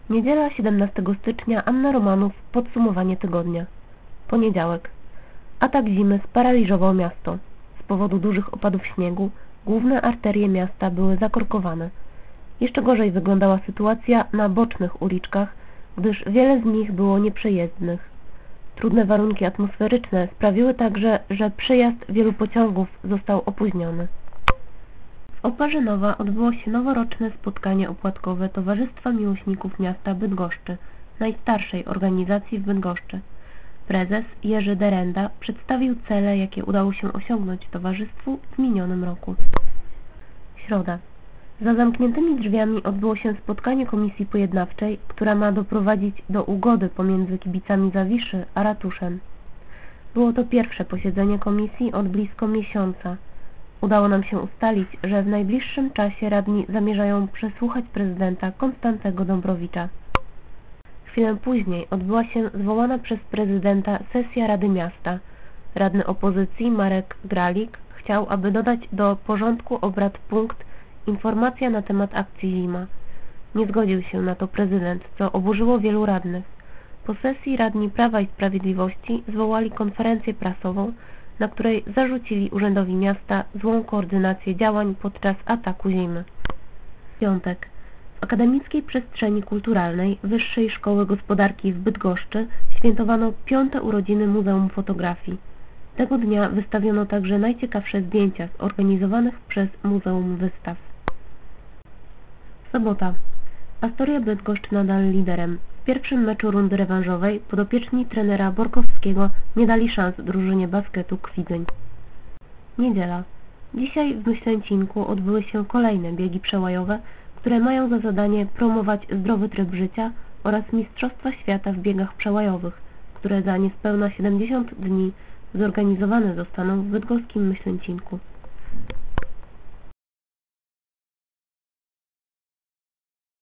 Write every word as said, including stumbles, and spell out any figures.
Niedziela siedemnastego stycznia. Anna Romanów. Podsumowanie tygodnia. Poniedziałek. Atak zimy sparaliżował miasto. Z powodu dużych opadów śniegu główne arterie miasta były zakorkowane. Jeszcze gorzej wyglądała sytuacja na bocznych uliczkach, gdyż wiele z nich było nieprzejezdnych. Trudne warunki atmosferyczne sprawiły także, że przyjazd wielu pociągów został opóźniony. W Oparzynowa odbyło się noworoczne spotkanie opłatkowe Towarzystwa Miłośników Miasta Bydgoszczy, najstarszej organizacji w Bydgoszczy. Prezes Jerzy Derenda przedstawił cele, jakie udało się osiągnąć towarzystwu w minionym roku. Środa. Za zamkniętymi drzwiami odbyło się spotkanie komisji pojednawczej, która ma doprowadzić do ugody pomiędzy kibicami Zawiszy a ratuszem. Było to pierwsze posiedzenie komisji od blisko miesiąca. Udało nam się ustalić, że w najbliższym czasie radni zamierzają przesłuchać prezydenta Konstantego Dąbrowicza. Chwilę później odbyła się zwołana przez prezydenta sesja Rady Miasta. Radny opozycji Marek Gralik chciał, aby dodać do porządku obrad punkt informacja na temat akcji Zima. Nie zgodził się na to prezydent, co oburzyło wielu radnych. Po sesji radni Prawa i Sprawiedliwości zwołali konferencję prasową, na której zarzucili Urzędowi Miasta złą koordynację działań podczas ataku Zimy. Piątek. W akademickiej przestrzeni kulturalnej Wyższej Szkoły Gospodarki w Bydgoszczy świętowano piąte urodziny Muzeum Fotografii. Tego dnia wystawiono także najciekawsze zdjęcia z organizowanych przez Muzeum Wystaw. Sobota. Astoria Bydgoszcz nadal liderem. W pierwszym meczu rundy rewanżowej podopieczni trenera Borkowskiego nie dali szans drużynie basketu Kwidyń. Niedziela. Dzisiaj w Myślęcinku odbyły się kolejne biegi przełajowe, które mają za zadanie promować zdrowy tryb życia oraz Mistrzostwa Świata w biegach przełajowych, które za niespełna siedemdziesiąt dni zorganizowane zostaną w bydgoskim Myślęcinku.